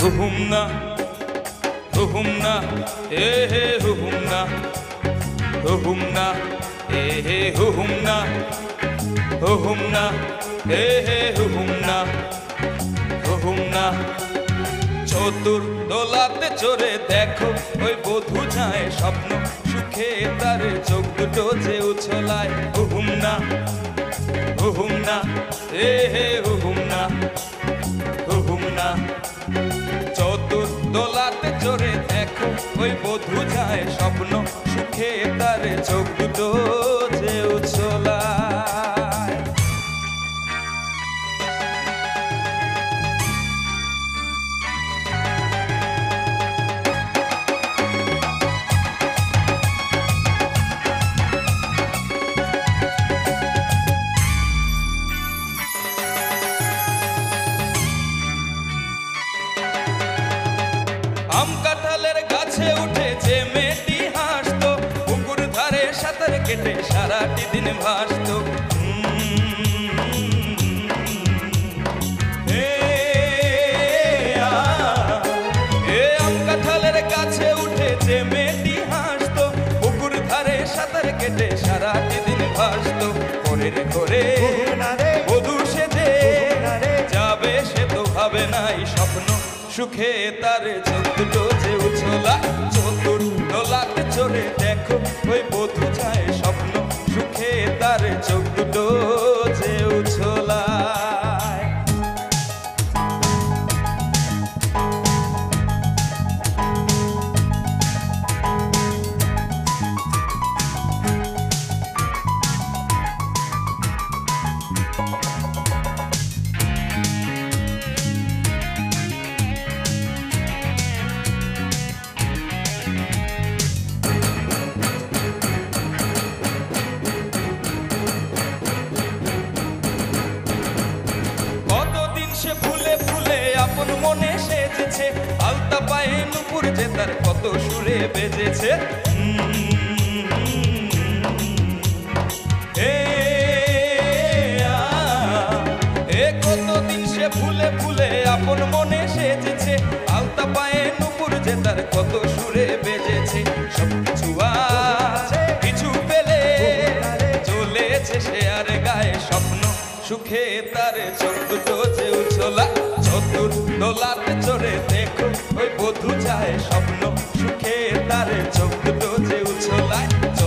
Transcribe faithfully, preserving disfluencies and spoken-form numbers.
হুহুমনা হুহুমনা এ হে হুহুমনা হুহুমনা এ হে হুহুমনা হুহুমনা এ হে হুহুমনা হুহুমনা চতুর দোলাতে চড়ে দেখো ওই বধূ যায় স্বপ্ন সুখে তার চোখ দুটো যে উছলায় হুহুমনা হুহুমনা এ হে হুহুমনা হুহুমনা চতুর দোলাতে চড়ে দেখো ওই বধূ যায় স্বপ্ন সুখে তার চোখ দুটো যে উছলায়। আম কাঁঠালের গাছে উঠে যে মেয়েটি হাসতো পুকুর ধারে সাঁতার কেটে সারাটি দিন ভাসতো এ আম কাঁঠালের গাছে উঠে যে মেয়েটি হাসতো পুকুর ধারে সাঁতার কেটে সারাটি দিন ভাসতো পরের ঘরে বধূ সেজে যাবে সে তো ভাবে নাই স্বপ্ন সুখে তার চোখ দুটো যে উছলা চতুর দোলাতে চড়ে দেখো ওই বধূ যায় স্বপ্ন সুখে তার চোখ দুটো যে উছলায়। সে ফুলে ফুলে আপন মনে সেজেছে আলতা পায়ে নুপুর যে তার কত সুরে বেজেছে এ কতদিন সে ফুলে ফুলে আপন মনে সেজেছে আলতা পায়ে নুপুর যে তার কত সুরে বেজেছে সব কিছু আছে কিছু পেলে চলেছে সে আর গায়ে স্বপ্ন সুখে তার চোখ দুটো যে উছলা চতুর দোলাতে চড়ে দেখো ওই বধূ যায় স্বপ্ন সুখে তার চোখ দুটো যে উছলায়